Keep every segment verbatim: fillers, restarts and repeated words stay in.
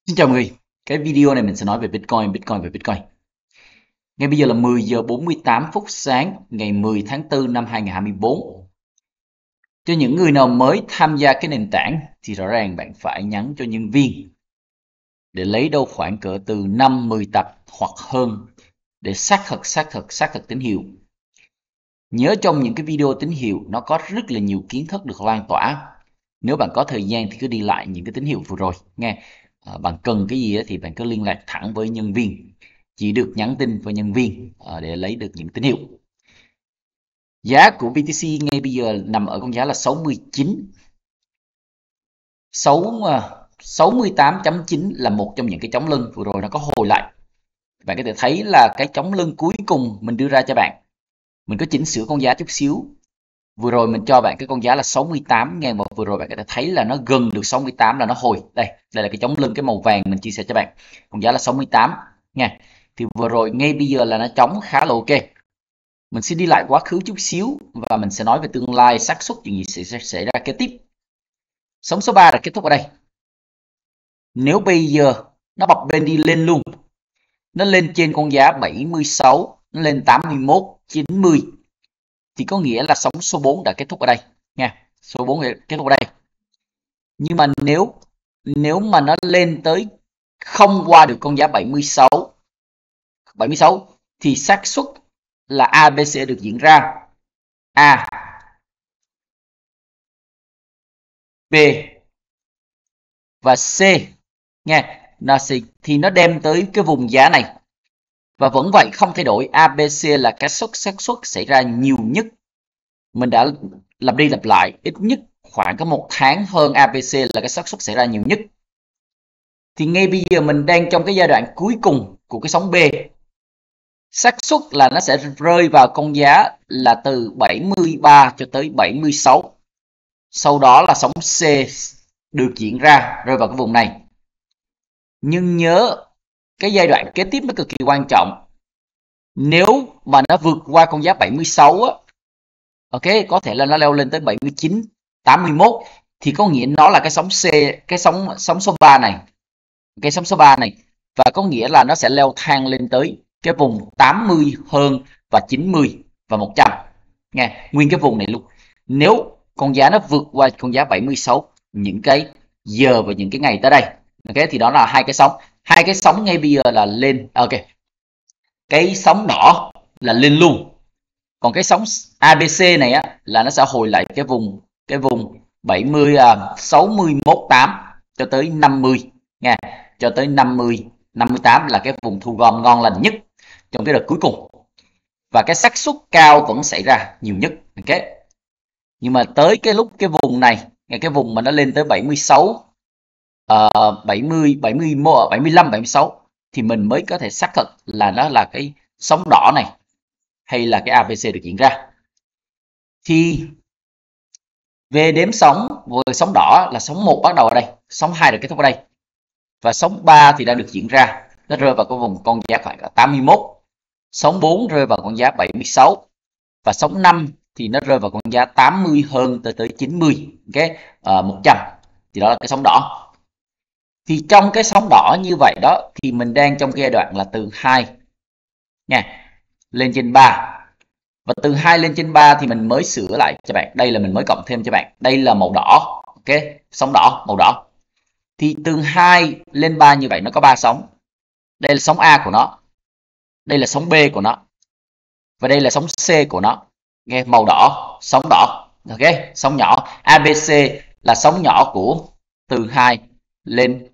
Xin chào mọi người, cái video này mình sẽ nói về Bitcoin, Bitcoin về Bitcoin. Ngay bây giờ là mười giờ bốn mươi tám phút sáng ngày mười tháng tư năm hai nghìn không trăm hai mươi tư. Cho những người nào mới tham gia cái nền tảng thì rõ ràng bạn phải nhắn cho nhân viên để lấy đâu khoảng cỡ từ năm mười tập hoặc hơn để xác thực, xác thực, xác thực tín hiệu. Nhớ trong những cái video tín hiệu nó có rất là nhiều kiến thức được lan tỏa. Nếu bạn có thời gian thì cứ đi lại những cái tín hiệu vừa rồi nghe. À, bạn cần cái gì thì bạn cứ liên lạc thẳng với nhân viên, chỉ được nhắn tin với nhân viên à, để lấy được những tín hiệu. Giá của bê tê xê ngay bây giờ nằm ở con giá là sáu mươi chín. sáu mươi tám chấm chín là một trong những cái chống lưng vừa rồi nó có hồi lại. Bạn có thể thấy là cái chống lưng cuối cùng mình đưa ra cho bạn. Mình có chỉnh sửa con giá chút xíu. Vừa rồi mình cho bạn cái con giá là sáu mươi tám ngàn và vừa rồi bạn có thể thấy là nó gần được sáu mươi tám là nó hồi. Đây, đây là cái chống lưng cái màu vàng mình chia sẻ cho bạn. Con giá là sáu mươi tám nha. Thì vừa rồi ngay bây giờ là nó chống khá là ok. Mình sẽ đi lại quá khứ chút xíu và mình sẽ nói về tương lai xác suất chuyện gì sẽ xảy ra kế tiếp. Sóng số ba là kết thúc ở đây. Nếu bây giờ nó bập bên đi lên luôn, nó lên trên con giá bảy mươi sáu, nó lên tám mươi mốt, chín mươi thì có nghĩa là sóng số bốn đã kết thúc ở đây nha. Số bốn kết thúc ở đây. Nhưng mà nếu nếu mà nó lên tới không qua được con giá bảy mươi sáu bảy mươi sáu thì xác suất là a bê xê được diễn ra. A, B và C nha. Nó sẽ, thì nó đem tới cái vùng giá này. Và vẫn vậy không thay đổi, a bê xê là cái suất xác suất xảy ra nhiều nhất. Mình đã lặp đi lặp lại ít nhất khoảng có một tháng hơn a bê xê là cái xác suất xảy ra nhiều nhất. Thì ngay bây giờ mình đang trong cái giai đoạn cuối cùng của cái sóng B. Xác suất là nó sẽ rơi vào con giá là từ bảy mươi ba cho tới bảy mươi sáu. Sau đó là sóng C được diễn ra rơi vào cái vùng này. Nhưng nhớ cái giai đoạn kế tiếp nó cực kỳ quan trọng. Nếu mà nó vượt qua con giá bảy mươi sáu á, ok, có thể là nó leo lên tới bảy mươi chín, tám mươi mốt thì có nghĩa nó là cái sóng C, cái sóng sóng số ba này. Cái sóng số ba này và có nghĩa là nó sẽ leo thang lên tới cái vùng tám mươi hơn và chín mươi và một trăm nha, nguyên cái vùng này luôn. Nếu con giá nó vượt qua con giá bảy mươi sáu những cái giờ và những cái ngày tới đây, ok, thì đó là hai cái sóng. Hai cái sóng ngay bây giờ là lên, ok. Cái sóng đỏ là lên luôn. Còn cái sóng a bê xê này á là nó sẽ hồi lại cái vùng cái vùng bảy mươi, sáu mươi mốt tám cho tới năm mươi nha, cho tới năm mươi, năm mươi tám là cái vùng thu gom ngon lành nhất trong cái đợt cuối cùng. Và cái xác suất cao vẫn xảy ra nhiều nhất, ok. Nhưng mà tới cái lúc cái vùng này, cái vùng mà nó lên tới bảy mươi sáu, uh, bảy mươi, bảy mươi, bảy mươi lăm, bảy mươi sáu thì mình mới có thể xác thực là nó là cái sóng đỏ này hay là cái a bê xê được diễn ra. Thì về đếm sóng, với sóng đỏ là sóng một bắt đầu ở đây, sóng hai được kết thúc ở đây. Và sóng ba thì đang được diễn ra, nó rơi vào cái vùng con giá khoảng tám mươi mốt. Sóng bốn rơi vào con giá bảy mươi sáu và sóng năm thì nó rơi vào con giá tám mươi hơn tới tới chín mươi, ok, uh, một trăm. Thì đó là cái sóng đỏ. Thì trong cái sóng đỏ như vậy đó thì mình đang trong giai đoạn là từ hai nha lên trên ba. Và từ hai lên trên ba thì mình mới sửa lại cho bạn. Đây là mình mới cộng thêm cho bạn. Đây là màu đỏ, ok, sóng đỏ, màu đỏ. Thì từ hai lên ba như vậy nó có ba sóng. Đây là sóng A của nó. Đây là sóng B của nó. Và đây là sóng C của nó. Nghe màu đỏ, sóng đỏ. Ok, sóng nhỏ. a bê xê là sóng nhỏ của từ hai lên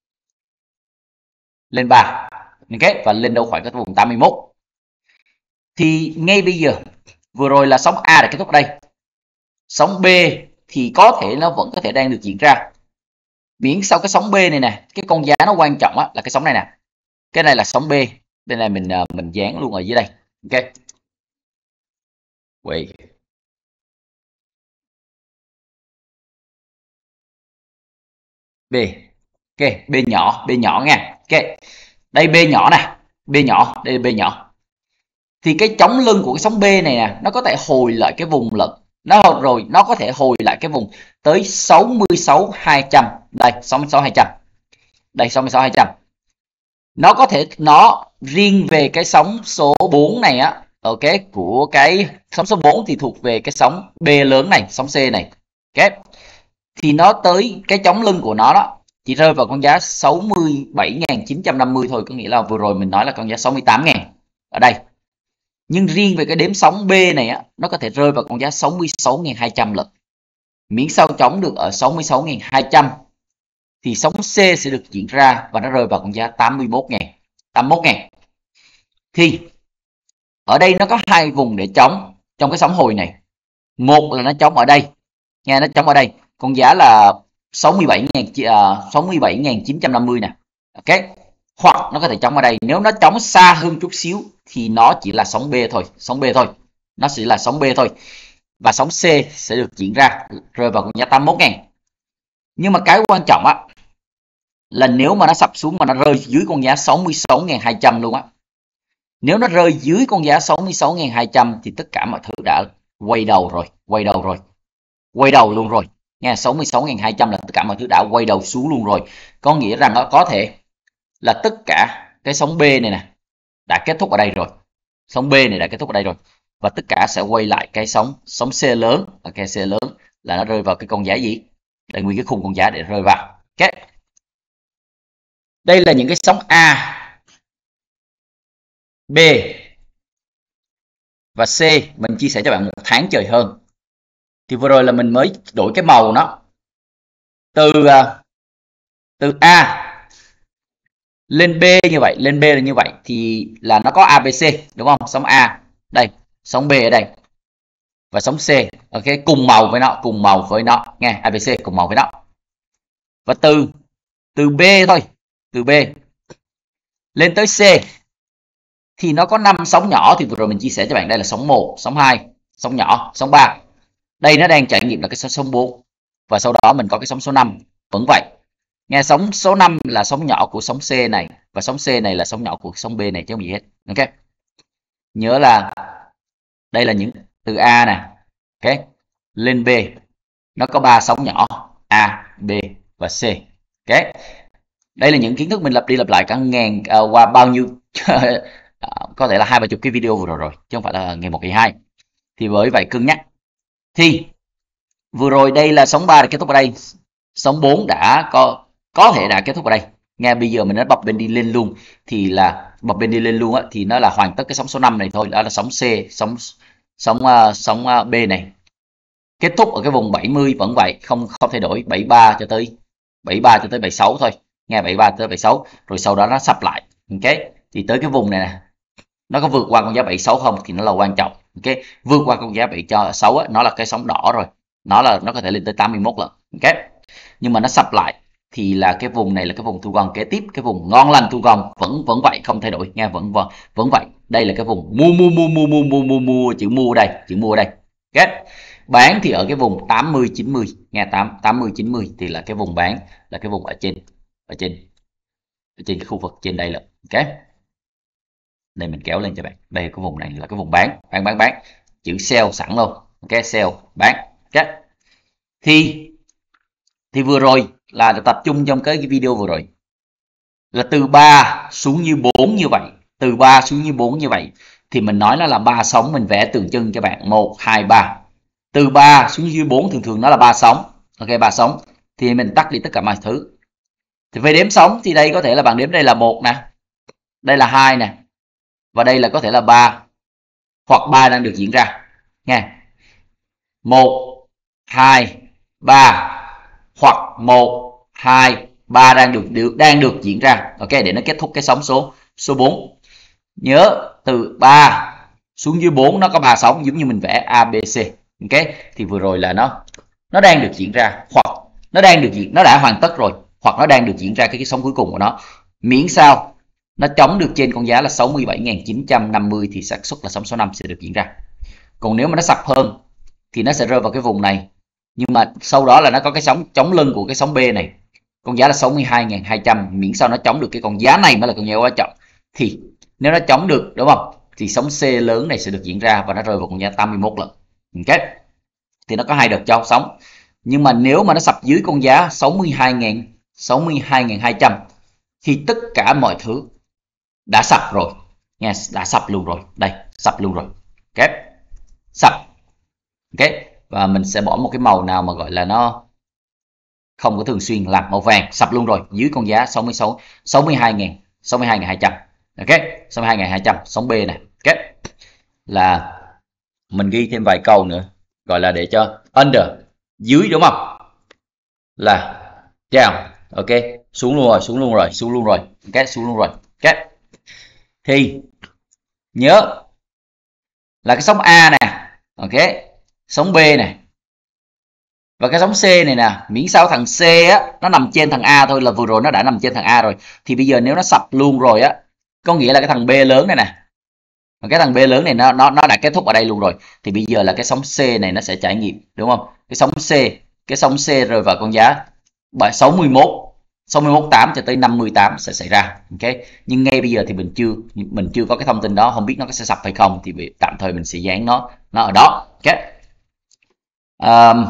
lên ba. Ok, và lên đâu khoảng cái vùng tám mươi mốt. Thì ngay bây giờ vừa rồi là sóng A đã kết thúc ở đây. Sóng B thì có thể nó vẫn có thể đang được diễn ra. Miễn sau cái sóng B này nè, cái con giá nó quan trọng á, là cái sóng này nè. Cái này là sóng B. Đây này mình mình dán luôn ở dưới đây. Ok. Wait. B. Ok, B nhỏ, B nhỏ nha. Ok. Đây B nhỏ nè, B nhỏ, đây là B nhỏ. Thì cái chống lưng của cái sóng B này nè, nó có thể hồi lại cái vùng lận. Nó rồi nó có thể hồi lại cái vùng tới sáu mươi sáu hai trăm. Đây, sáu mươi sáu hai trăm. Đây sáu mươi sáu hai trăm. Nó có thể nó riêng về cái sóng số bốn này á, ok, của cái sóng số bốn thì thuộc về cái sóng B lớn này, sóng C này. Ok. Thì nó tới cái chống lưng của nó đó chỉ rơi vào con giá sáu mươi bảy nghìn chín trăm năm mươi thôi, có nghĩa là vừa rồi mình nói là con giá sáu mươi tám nghìn ở đây. Nhưng riêng về cái đếm sóng B này á, nó có thể rơi vào con giá sáu mươi sáu nghìn hai trăm lận. Miễn sao chống được ở sáu mươi sáu nghìn hai trăm thì sóng C sẽ được diễn ra và nó rơi vào con giá tám mươi mốt nghìn, tám mươi mốt nghìn. Thì ở đây nó có hai vùng để chống trong cái sóng hồi này. Một là nó chống ở đây, nghe, nó chống ở đây, con giá là sáu mươi bảy nghìn, uh, sáu mươi bảy nghìn chín trăm năm mươi nè. Ok. Hoặc nó có thể chống ở đây. Nếu nó chống xa hơn chút xíu thì nó chỉ là sóng B thôi, sóng B thôi. Nó chỉ là sóng B thôi. Và sóng C sẽ được diễn ra rơi vào con giá tám mươi mốt nghìn. Nhưng mà cái quan trọng á là nếu mà nó sập xuống mà nó rơi dưới con giá sáu mươi sáu nghìn hai trăm luôn á. Nếu nó rơi dưới con giá sáu mươi sáu nghìn hai trăm thì tất cả mọi thứ đã quay đầu rồi, quay đầu rồi. Quay đầu luôn rồi. Nghe, sáu mươi sáu nghìn hai trăm là tất cả mọi thứ đã quay đầu xuống luôn rồi. Có nghĩa rằng nó có thể là tất cả cái sóng B này nè đã kết thúc ở đây rồi. Sóng B này đã kết thúc ở đây rồi. Và tất cả sẽ quay lại cái sóng sóng C lớn, và cái C lớn là nó rơi vào cái con giá gì? Đây, nguyên cái khung con giá để rơi vào. Ok. Đây là những cái sóng A, B và C mình chia sẻ cho bạn một tháng trời hơn. Thì vừa rồi là mình mới đổi cái màu nó. Từ từ A lên B như vậy, lên B là như vậy thì là nó có a bê xê đúng không? Sóng A đây, sóng B ở đây và sóng C. Ok, cùng màu với nó, cùng màu với nó nghe, a bê xê cùng màu với nó. Và từ từ B thôi, từ B lên tới C thì nó có năm sóng nhỏ. Thì vừa rồi mình chia sẻ cho bạn đây là sóng một, sóng hai, sóng nhỏ, sóng ba. Đây nó đang trải nghiệm là cái sóng bốn. Và sau đó mình có cái sóng số năm vẫn vậy. Nghe, sóng số năm là sóng nhỏ của sóng C này và sóng C này là sóng nhỏ của sóng B này chứ không gì hết. Ok. Nhớ là đây là những từ A nè. Ok. Lên B nó có ba sóng nhỏ A, B và C. Ok. Đây là những kiến thức mình lặp đi lặp lại cả ngàn uh, qua bao nhiêu uh, có thể là hai ba chục cái video vừa rồi rồi chứ không phải là ngày một ngày hai. Thì bởi vậy cân nhắc. Thì vừa rồi đây là sóng ba đã kết thúc ở đây, sóng bốn đã có có thể đã kết thúc ở đây. Nghe, bây giờ mình đã bập bên đi lên luôn thì là bập bên đi lên luôn á thì nó là hoàn tất cái sóng số năm này thôi, đó là sóng C, sóng sóng uh, sóng uh, B này. Kết thúc ở cái vùng bảy mươi vẫn vậy, không không thay đổi, bảy mươi ba cho tới bảy mươi ba cho tới bảy mươi sáu thôi. Nghe, bảy mươi ba tới bảy mươi sáu rồi sau đó nó sập lại. Ok. Thì tới cái vùng này nè, nó có vượt qua con giá bảy mươi sáu không thì nó là quan trọng. Ok, vượt qua con giá bảy mươi sáu á, nó là cái sóng đỏ rồi. Nó là nó có thể lên tới tám mươi mốt lần. Ok. Nhưng mà nó sập lại thì là cái vùng này là cái vùng thu gom kế tiếp, cái vùng ngon lành thu gom vẫn vẫn vậy, không thay đổi nghe, vẫn vẫn vẫn vậy. Đây là cái vùng mua mua mua mua mua mua mua mua chữ mua đây, chữ mua đây. Ok. Bán thì ở cái vùng tám mươi chín mươi, nghe, tám tám mươi chín mươi thì là cái vùng bán, là cái vùng ở trên ở trên ở trên cái khu vực trên đây là. Ok. Đây mình kéo lên cho bạn. Đây cái vùng này là cái vùng bán, bán bán bán. Chữ sell sẵn luôn. Ok, sell bán. Ok. Thì thì vừa rồi là tập trung trong cái video vừa rồi là từ ba xuống như bốn như vậy, từ ba xuống như bốn như vậy thì mình nói nó là ba sóng, mình vẽ tượng trưng cho bạn một hai ba. Từ ba xuống dưới bốn thường thường nó là ba sóng. Ok, ba sóng. Thì mình tắt đi tất cả mọi thứ. Thì về đếm sóng thì đây có thể là bạn đếm đây là một nè, đây là hai nè, và đây là có thể là ba, hoặc ba đang được diễn ra. Nghe. một hai ba, hoặc một hai ba đang được, được đang được diễn ra. Ok, để nó kết thúc cái sóng số số bốn. Nhớ từ ba xuống dưới bốn nó có ba sóng giống như mình vẽ a bê xê. Ok, thì vừa rồi là nó nó đang được diễn ra, hoặc nó đang được diễn nó đã hoàn tất rồi, hoặc nó đang được diễn ra cái, cái sóng cuối cùng của nó. Miễn sao nó chống được trên con giá là sáu mươi bảy nghìn chín trăm năm mươi thì xác suất là sóng số năm sẽ được diễn ra. Còn nếu mà nó sập hơn thì nó sẽ rơi vào cái vùng này. Nhưng mà sau đó là nó có cái sóng chống lưng của cái sóng B này. Con giá là sáu mươi hai nghìn hai trăm, miễn sao nó chống được cái con giá này mới là con giá quan trọng. Thì nếu nó chống được, đúng không? Thì sóng C lớn này sẽ được diễn ra và nó rơi vào con giá tám mươi mốt lần. Ok. Thì nó có hai đợt cho sóng. Nhưng mà nếu mà nó sập dưới con giá sáu mươi hai nghìn hai trăm khi tất cả mọi thứ đã sập rồi nha, đã sập luôn rồi, đây sập luôn rồi, ok, sập, ok, và mình sẽ bỏ một cái màu nào mà gọi là nó không có thường xuyên, làm màu vàng, sập luôn rồi dưới con giá sáu mươi sáu, sáu mươi hai ngàn, sáu mươi hai nghìn hai trăm, ok, sáu mươi hai nghìn hai trăm, sóng B này, ok, là mình ghi thêm vài câu nữa gọi là để cho under dưới, đúng không, là down, ok, xuống luôn rồi, xuống luôn rồi, xuống luôn rồi, ok, xuống luôn rồi, ok, thì nhớ là cái sóng A nè, ok, sóng B này và cái sóng C này nè, miễn sao thằng C á nó nằm trên thằng A thôi, là vừa rồi nó đã nằm trên thằng A rồi, thì bây giờ nếu nó sập luôn rồi á, có nghĩa là cái thằng B lớn này nè, cái thằng B lớn này nó nó nó đã kết thúc ở đây luôn rồi, thì bây giờ là cái sóng C này nó sẽ trải nghiệm, đúng không, cái sóng C, cái sóng C rơi vào con giá sáu mươi mốt, sáu mươi mốt tám cho tới năm mươi tám sẽ xảy ra, ok, nhưng ngay bây giờ thì mình chưa mình chưa có cái thông tin đó, không biết nó có sẽ sập hay không, thì tạm thời mình sẽ dán nó nó ở đó, ok. Um,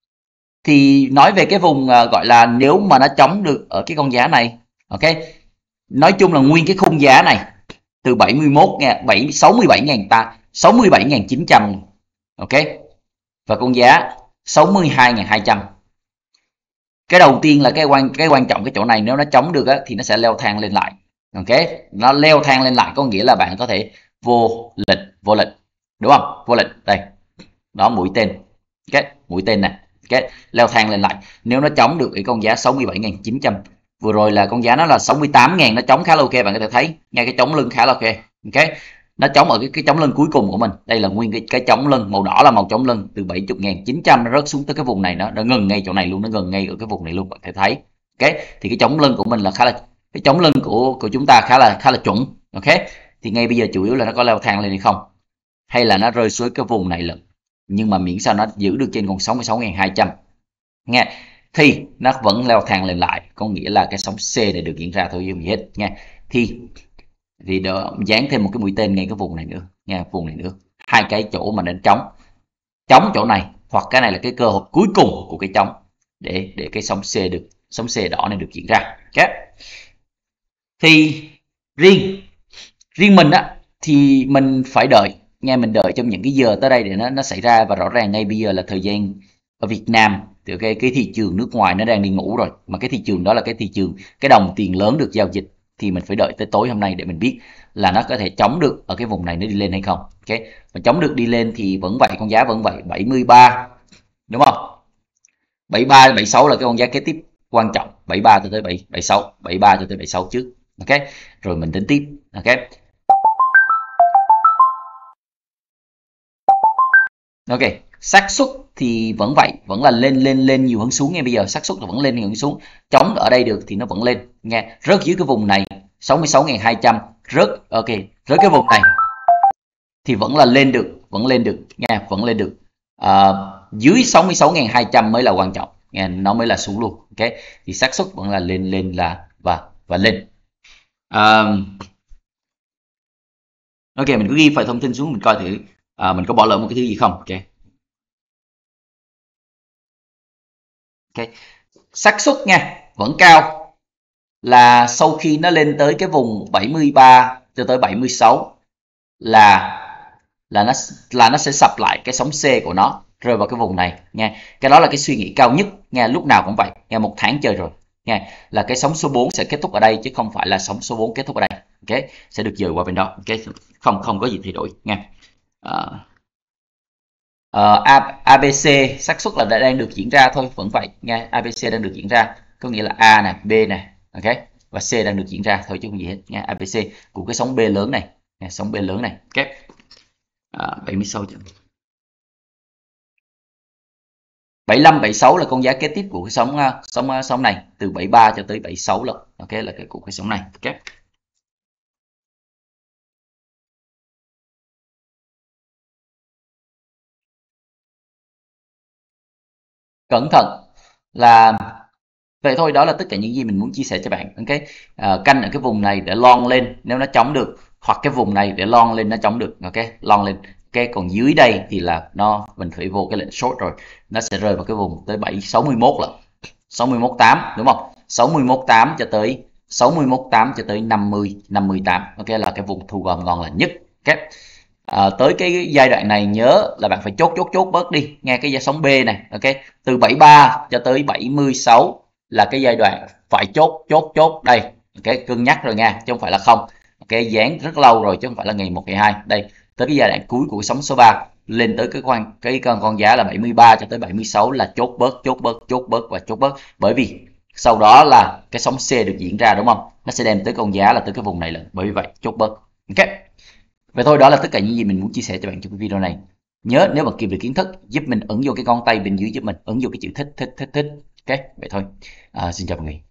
thì nói về cái vùng uh, gọi là nếu mà nó chống được ở cái con giá này, ok, nói chung là nguyên cái khung giá này từ bảy mươi mốt ngàn, sáu mươi bảy ngàn ta, sáu mươi bảy nghìn chín trăm, ok, và con giá sáu mươi hai nghìn hai trăm. Cái đầu tiên là cái quan cái quan trọng cái chỗ này, nếu nó chống được á, thì nó sẽ leo thang lên lại, ok, nó leo thang lên lại có nghĩa là bạn có thể vô lịch, vô lịch, đúng không, vô lịch đây, đó mũi tên, ok, mũi tên này, ok, leo thang lên lại, nếu nó chống được cái con giá sáu mươi bảy nghìn chín trăm, vừa rồi là con giá nó là sáu mươi tám nghìn, nó chống khá là ok, bạn có thể thấy ngay cái chống lưng khá là ok, ok, nó chống ở cái, cái chống lưng cuối cùng của mình, đây là nguyên cái, cái chống lưng màu đỏ là màu chống lưng, từ bảy mươi nghìn chín trăm nó rớt xuống tới cái vùng này, nó nó ngừng ngay chỗ này luôn, nó ngừng ngay ở cái vùng này luôn, bạn có thể thấy, ok, thì cái chống lưng của mình là khá là, cái chống lưng của của chúng ta khá là khá là chuẩn, ok, thì ngay bây giờ chủ yếu là nó có leo thang lên hay không, hay là nó rơi xuống cái vùng này lần, nhưng mà miễn sao nó giữ được trên con sáu mươi sáu nghìn hai trăm nghe, thì nó vẫn leo thang lên lại, có nghĩa là cái sóng C này được diễn ra thôi chứ gì hết nha, thì thì đỡ, dán thêm một cái mũi tên ngay cái vùng này nữa nha, vùng này nữa, hai cái chỗ mà nên chống, chống chỗ này, hoặc cái này là cái cơ hội cuối cùng của cái chống để để cái sóng C được, sóng C đỏ này được diễn ra, ok. Thì riêng riêng mình á thì mình phải đợi nghe, mình đợi trong những cái giờ tới đây để nó nó xảy ra, và rõ ràng ngay bây giờ là thời gian ở Việt Nam thì okay, cái thị trường nước ngoài nó đang đi ngủ rồi, mà cái thị trường đó là cái thị trường, cái đồng tiền lớn được giao dịch, thì mình phải đợi tới tối hôm nay để mình biết là nó có thể chống được ở cái vùng này nó đi lên hay không, ok, và chống được đi lên thì vẫn vậy, con giá vẫn vậy, bảy mươi ba, đúng không, bảy mươi ba, bảy mươi sáu là cái con giá kế tiếp quan trọng, bảy mươi ba cho tới bảy mươi sáu, bảy mươi ba cho tới bảy mươi sáu trước, ok, rồi mình tính tiếp, ok. Ok, xác suất thì vẫn vậy, vẫn là lên lên lên nhiều hơn xuống nghe, bây giờ xác suất là vẫn lên nhiều hơn xuống, chống ở đây được thì nó vẫn lên nghe, rớt dưới cái vùng này sáu mươi sáu nghìn hai trăm, rớt ok, rớt cái vùng này thì vẫn là lên được, vẫn lên được nha, vẫn lên được, à, dưới sáu mươi sáu nghìn hai trăm mới là quan trọng nghe, nó mới là xuống luôn, ok, thì xác suất vẫn là lên lên là và và lên. À, ok, mình cứ ghi vài thông tin xuống mình coi thử à, mình có bỏ lỡ một cái thứ gì không, ok. Ok, xác suất nha vẫn cao là sau khi nó lên tới cái vùng bảy mươi ba cho tới bảy mươi sáu là là nó là nó sẽ sập lại cái sóng C của nó, rơi vào cái vùng này nha, cái đó là cái suy nghĩ cao nhất nha, lúc nào cũng vậy nha, một tháng chơi rồi nha, là cái sóng số bốn sẽ kết thúc ở đây chứ không phải là sóng số bốn kết thúc ở đây, ok, sẽ được dời qua bên đó, ok, không không có gì thay đổi nha. À, uh, a bê xê xác suất là đang được diễn ra thôi, vẫn vậy nha, a bê xê đang được diễn ra, có nghĩa là A nè, B nè, ok, và C đang được diễn ra thôi chứ không gì hết nha, a bê xê của cái sóng B lớn này nha, sóng B lớn này, ok. À, bảy mươi sáu bảy mươi lăm, bảy mươi sáu là con giá kế tiếp của cái sóng sóng sóng này, từ bảy mươi ba cho tới bảy mươi sáu lần, ok, là cái của cái sóng này, ok. Cẩn thận là vậy thôi, đó là tất cả những gì mình muốn chia sẻ cho bạn, ok. À, canh ở cái vùng này để long lên nếu nó chống được, hoặc cái vùng này để long lên nó chống được, ok, long lên, ok, còn dưới đây thì là nó mình phải vô cái lệnh short rồi, nó sẽ rơi vào cái vùng tới bảy sáu mươi mốt là sáu mươi mốt tám, đúng không, sáu mươi mốt tám cho tới sáu mươi mốt tám cho tới năm mươi, năm mươi tám. Ok, là cái vùng thu gom ngon lành nhất. Ok. À, tới cái giai đoạn này nhớ là bạn phải chốt chốt chốt bớt đi, nghe cái dây sóng B này. Ok, từ bảy mươi ba cho tới bảy mươi sáu là cái giai đoạn phải chốt chốt chốt đây. Ok, cân nhắc rồi nha, chứ không phải là không. Ok, dán rất lâu rồi chứ không phải là ngày một ngày hai. Đây, tới cái giai đoạn cuối của sóng số ba lên tới cái quan cái con con giá là bảy mươi ba cho tới bảy mươi sáu là chốt bớt chốt bớt chốt bớt và chốt bớt, bởi vì sau đó là cái sóng C được diễn ra, đúng không? Nó sẽ đem tới con giá là tới cái vùng này lần, bởi vì vậy chốt bớt. Ok. Vậy thôi, đó là tất cả những gì mình muốn chia sẻ cho bạn trong cái video này. Nhớ, nếu bạn kịp được kiến thức, giúp mình ấn vô cái con tay bên dưới giúp mình, ấn vô cái chữ thích thích thích thích. Ok, vậy thôi. À, xin chào mọi người.